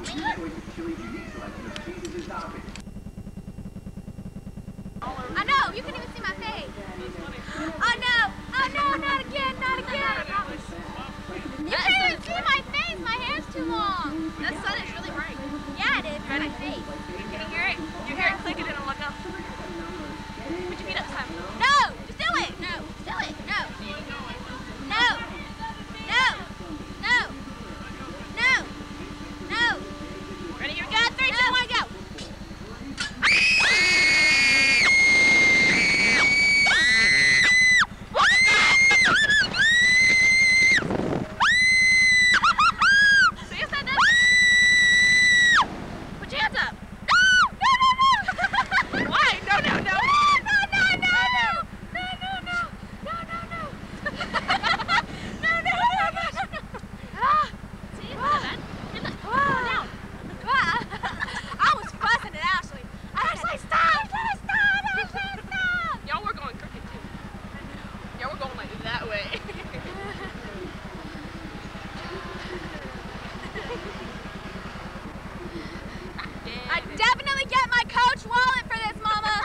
I know, you can even see my face. Oh no, not again, not again. You can't even see my face, my hair's too long. That sun is really bright. Yeah, it is, my face. Can you hear it? You hear it clicking and it'll look up. Put your feet up, Sam. No, just do it. No, just do it. No. No. No. No. No. No. Ready? Here we go. 3, 2, 1, go. I definitely get my coach wallet for this, Mama.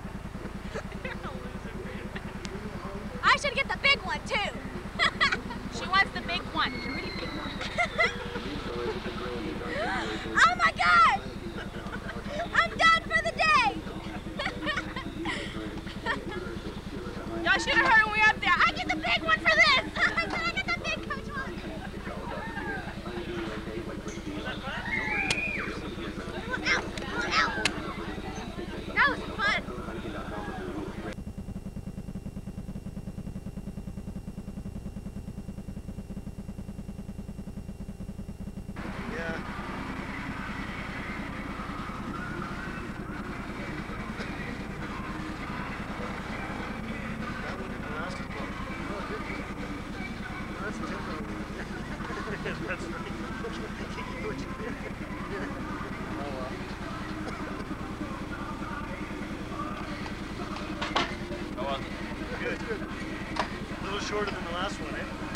I should get the big one, too. She wants the big one. The really big one. Oh, my gosh. I'm done for the day. Y'all should have heard when we were up there. I get the big one for this. I said I get the big coach wallet. That was fun. Yeah. That one didn't last as long. No, it didn't. No, that's temporary. That's right. Keep what you did. Oh, well. How was it? Good, good. A little shorter than the last one, eh?